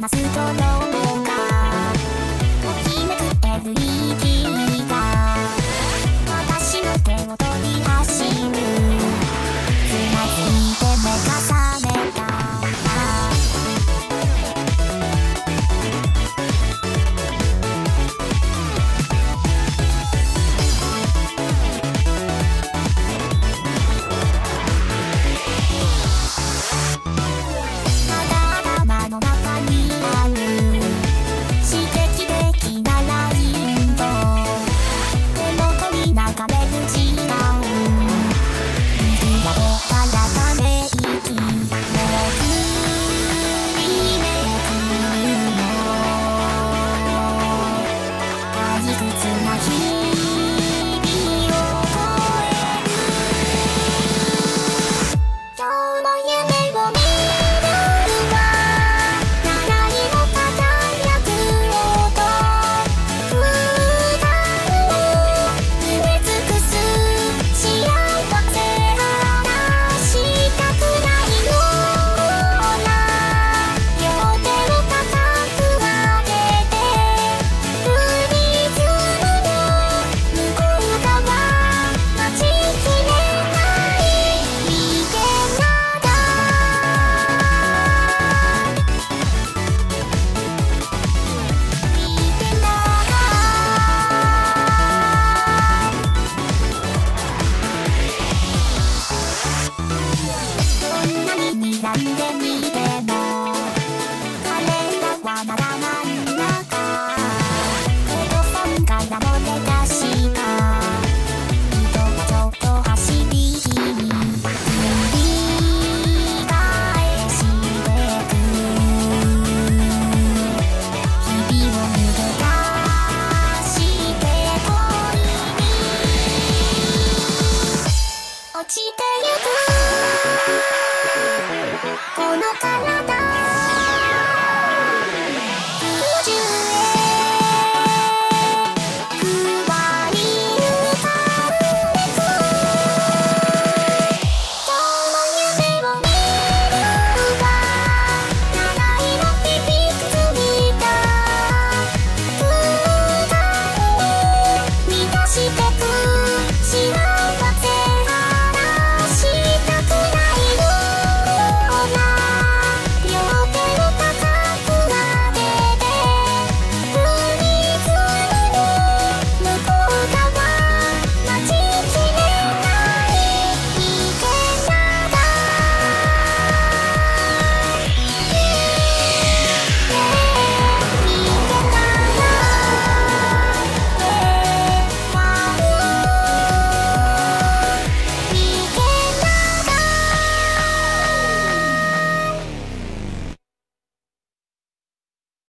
話すとどうかときめく LED が私の手を取り走るつまずいて目が覚めたなんで見ても彼らはまだ真ん中ヘドフォンから漏れ出した人はちょっと走り気味繰り返してく日々を抜け出して恋に落ちてゆくこの体